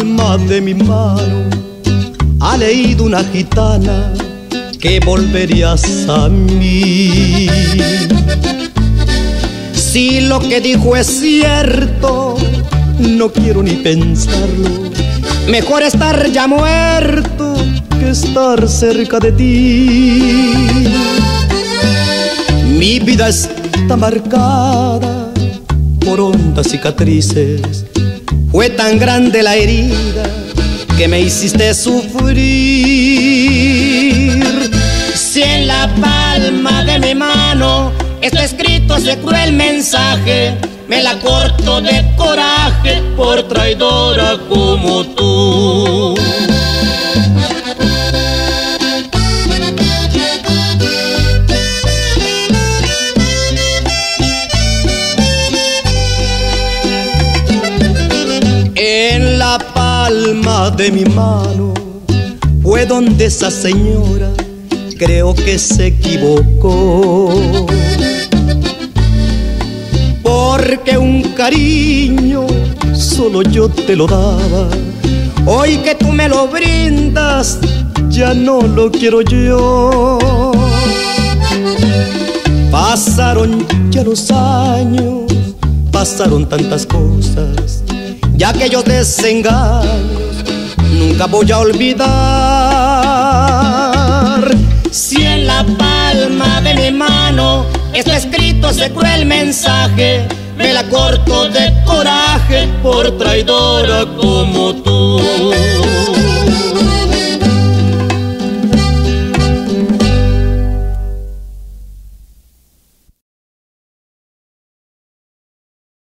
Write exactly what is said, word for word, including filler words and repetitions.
palma de mi mano ha leído una gitana que volverías a mí. Si lo que dijo es cierto, no quiero ni pensarlo. Mejor estar ya muerto que estar cerca de ti. Mi vida está marcada por hondas cicatrices. Fue tan grande la herida que me hiciste sufrir. Si en la palma de mi mano está escrito ese cruel mensaje, me la corto de coraje por traidora como tú. En la palma de mi mano fue donde esa señora creo que se equivocó, porque un cariño solo yo te lo daba. Hoy que tú me lo brindas, ya no lo quiero yo. Pasaron ya los años, pasaron tantas cosas, ya aquellos desengaños nunca voy a olvidar. Si en la palma de mi mano está escrito ese cruel mensaje, me la corto de coraje por traidora como tú.